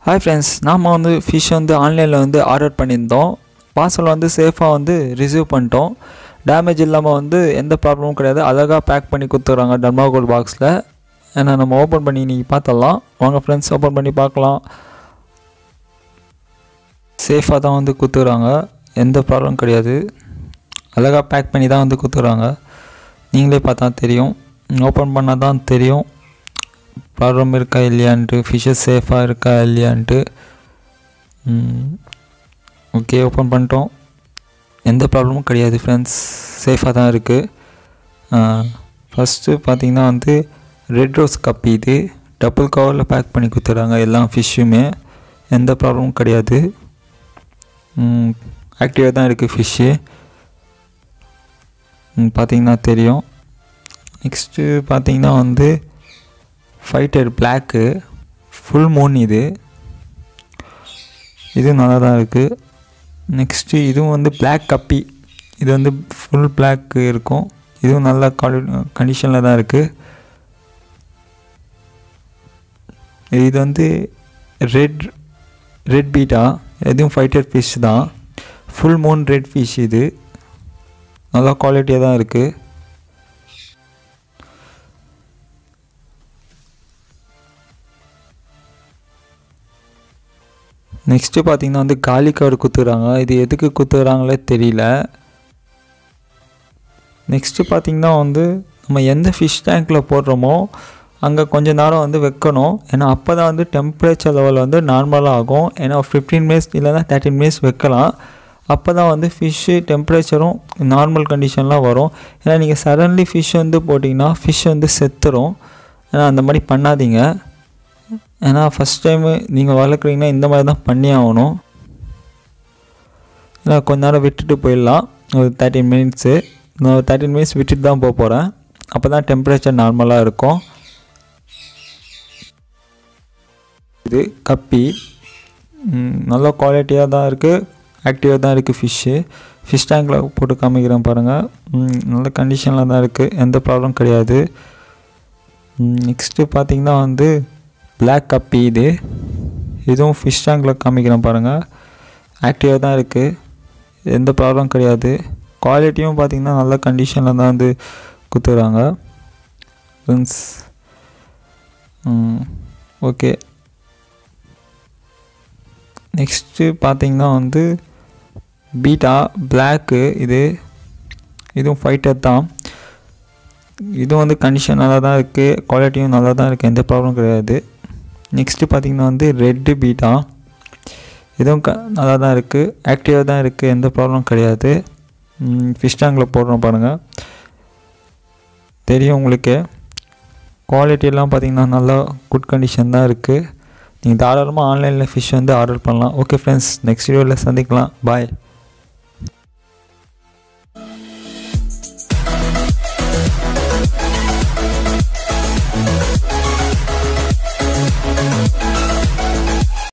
Hi friends, நாம வந்து fish வந்து ஆன்லைன்ல வந்து ஆர்டர் பண்ணியிருந்தோம். பார்சல் வந்து சேஃபா வந்து ரிசீவ் பண்ணிட்டோம். டேமேஜ் இல்லாம வந்து எந்த ப்ராப்ளமும் கிடையாது. அழகா பேக் பண்ணி கொடுத்துறாங்க டர்மாகோல் பாக்ஸ்ல. ஏன்னா நம்ம ஓபன் பண்ணி நீங்க பார்த்தலாம். வாங்க ஃப்ரெண்ட்ஸ் ஓபன் பண்ணி பார்க்கலாம். சேஃபா தான் வந்து கொடுத்துறாங்க. எந்த ப்ராப்ளமும் கிடையாது. அழகா பேக் பண்ணி தான் வந்து கொடுத்துறாங்க. நீங்களே பார்த்தா தெரியும். ஓபன் பண்ணா தான் தெரியும். ப்ராப்ளம் இருக்கா இல்லையான்ட்டு, ஃபிஷ்ஷஸ் சேஃபாக இருக்கா இல்லையான்ட்டு. ஓகே, ஓப்பன் பண்ணிட்டோம். எந்த ப்ராப்ளமும் கிடையாது ஃப்ரெண்ட்ஸ், சேஃபாக தான் இருக்குது. ஃபஸ்ட்டு பார்த்திங்கன்னா வந்து ரெட் ரோஸ் கப், இது டபுள் கவரில் பேக் பண்ணி கொடுத்துட்றாங்க எல்லா ஃபிஷ்ஷுமே. எந்த ப்ராப்ளமும் கிடையாது. ஆக்டிவாக தான் இருக்குது ஃபிஷ்ஷு, பார்த்திங்கன்னா தெரியும். நெக்ஸ்ட்டு பார்த்திங்கன்னா வந்து ஃபைட்டர் பிளாக்கு ஃபுல் மூன், இது நல்லா தான் இருக்குது. நெக்ஸ்ட்டு இதுவும் வந்து பிளாக் கப்பி, இது வந்து ஃபுல் பிளாக் இருக்கும். இதுவும் நல்ல கண்டிஷனில் தான் இருக்குது. இது வந்து ரெட் பீட்டா, இதுவும் ஃபைட்டர் ஃபிஷ் தான். ஃபுல் மூன் ரெட் ஃபிஷ், இது நல்லா குவாலிட்டியாக தான் இருக்குது. நெக்ஸ்ட்டு பார்த்திங்கன்னா வந்து காலி கவர் குத்துறாங்க. இது எதுக்கு குத்துறாங்களே தெரியல. நெக்ஸ்ட்டு பார்த்திங்கன்னா வந்து நம்ம எந்த ஃபிஷ் டேங்க்கில் போடுறோமோ அங்கே கொஞ்சம் நேரம் வந்து வைக்கணும். ஏன்னா அப்போ தான் வந்து டெம்பரேச்சர் லெவல் வந்து நார்மலாக ஆகும். ஏன்னா 15 மினிட்ஸ் இல்லைனா 30 மினிட்ஸ் வைக்கலாம். அப்போ தான் வந்து ஃபிஷ்ஷு டெம்பரேச்சரும் நார்மல் கண்டிஷன்லாம் வரும். ஏன்னா நீங்கள் சடன்லி ஃபிஷ் வந்து போட்டிங்கன்னா ஃபிஷ் வந்து செத்துரும். ஏன்னா அந்த மாதிரி பண்ணாதீங்க. ஏன்னா ஃபஸ்ட் டைமு நீங்கள் வளர்க்குறீங்கன்னா இந்த மாதிரி தான் பண்ணி ஆகணும். ஏன்னா கொஞ்ச நேரம் விட்டுட்டு போயிடலாம், ஒரு 13 மினிட்ஸு. நான் 13 மினிட்ஸ் விட்டுட்டு தான் போக போகிறேன். அப்போ தான் டெம்பரேச்சர் நார்மலாக இருக்கும். இது கப்பி நல்ல குவாலிட்டியாக தான் இருக்குது, ஆக்டிவாக தான் இருக்குது ஃபிஷ்ஷு. ஃபிஷ் டேங்கில் போட்டு காமிக்கிறேன் பாருங்கள். நல்ல கண்டிஷனில் தான் இருக்குது, எந்த ப்ராப்ளம் கிடையாது. நெக்ஸ்ட்டு பார்த்திங்கன்னா வந்து பிளாக் கப்பி, இதுவும் ஃபிஷ் டேங்கில் காமிக்கிறேன் பாருங்கள். ஆக்டிவாக தான் இருக்குது, எந்த ப்ராப்ளம் கிடையாது. குவாலிட்டியும் பார்த்திங்கன்னா நல்ல கண்டிஷனில் தான் வந்து கொடுத்துறாங்க ஃப்ரெண்ட்ஸ். ஓகே, நெக்ஸ்ட்டு பார்த்திங்கன்னா வந்து பீட்டா பிளாக்கு, இதுவும் ஃபைட்டர் தான். இதுவும் வந்து கண்டிஷன் நல்லா தான் இருக்குது, குவாலிட்டியும் நல்லா தான் இருக்குது, எந்த ப்ராப்ளம் கிடையாது. நெக்ஸ்ட்டு பார்த்திங்கன்னா வந்து ரெட்டு பீட்டா, இதுவும் நல்லா தான் இருக்குது, ஆக்டிவாக தான் இருக்குது, எந்த ப்ராப்ளம் கிடையாது. ஃபிஷ் டேங்கில் போடுறோம் பாருங்கள், தெரியும் உங்களுக்கு. குவாலிட்டியெல்லாம் பார்த்திங்கன்னா நல்லா குட் கண்டிஷன் தான் இருக்குது. நீங்கள் தாராளமாக ஆன்லைனில் ஃபிஷ் வந்து ஆர்டர் பண்ணலாம். ஓகே ஃப்ரெண்ட்ஸ், நெக்ஸ்ட் வீடியோவில் சந்திக்கலாம். பாய்.